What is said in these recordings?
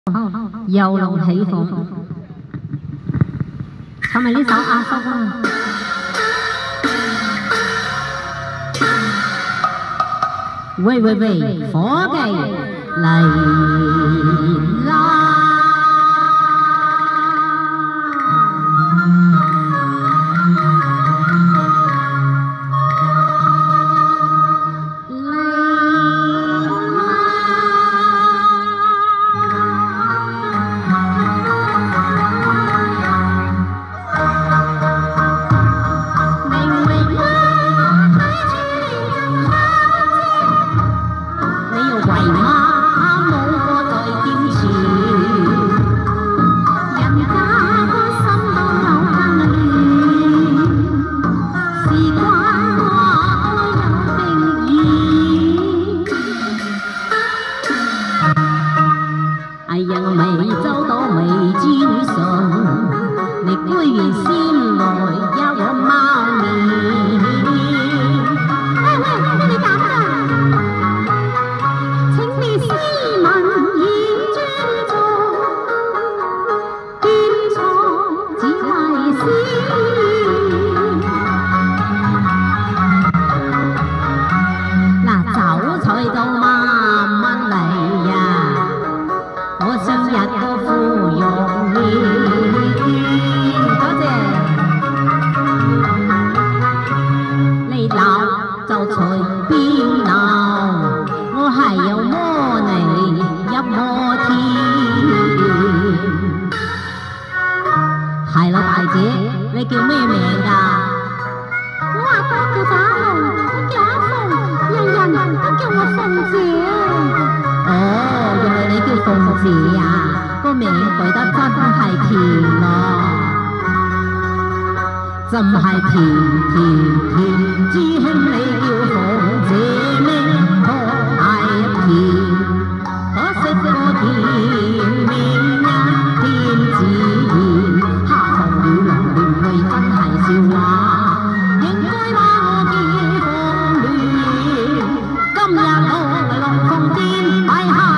遊龍起鳳，唱埋呢首阿叔啊！喂喂喂，伙計嚟啦！哎呀，我未走到未轉順，你居然先來邀我貓面。喂喂，你搞咩？請你斯文演尊重，兼錯只為先。嗱，酒菜到慢慢嚟呀！我想日個芙蓉面，多謝。你鬧就隨便鬧，我係有魔你入魔天。係啦，大姐，你叫咩名㗎？我阿哥叫打龍，我叫阿鳳，人人都叫我鳳姐。哦，原來你叫鳳姐啊，個名改得真係甜咯，真係甜甜甜，知兄你叫鳳姐名可係甜，可惜個甜名一天自然，下浮與龍亂會真係笑話，應該話我見鳳亂，今日我龍鳳癲，擺下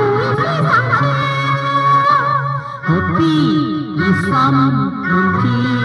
何必以心滿天。